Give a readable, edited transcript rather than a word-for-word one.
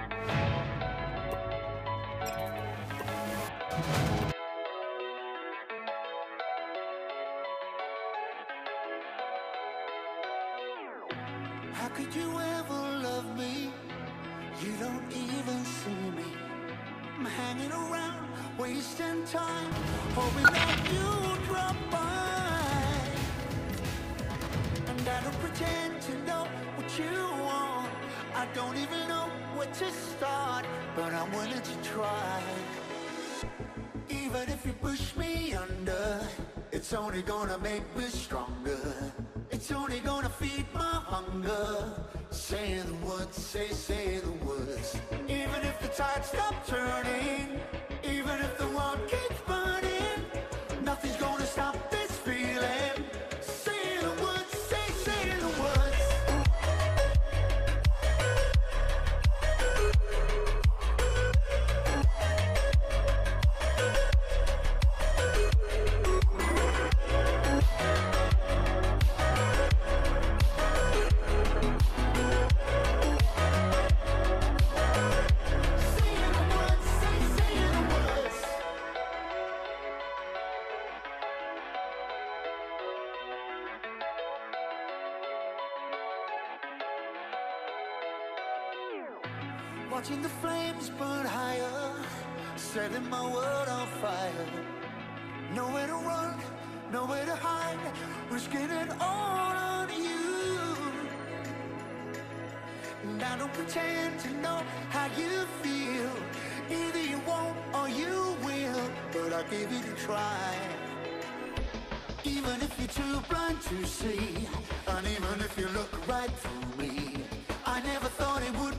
How could you ever love me? You don't even see me. I'm hanging around, wasting time, hoping that you drop by. And I don't pretend to know what you want. I don't even know where to start, but I'm willing to try. Even if you push me under, it's only gonna make me stronger. It's only gonna feed my hunger. Say the words, say the words. Even if the tide stops turning, even if the world keeps burning, nothing's gonna stop this feeling. Say the words, say the words. Watching the flames burn higher, setting my world on fire. Nowhere to run, nowhere to hide, risking it all on you. And I don't pretend to know how you feel. Either you won't or you will, but I'll give it a try. Even if you're too blind to see, and even if you look right through me, I never thought it would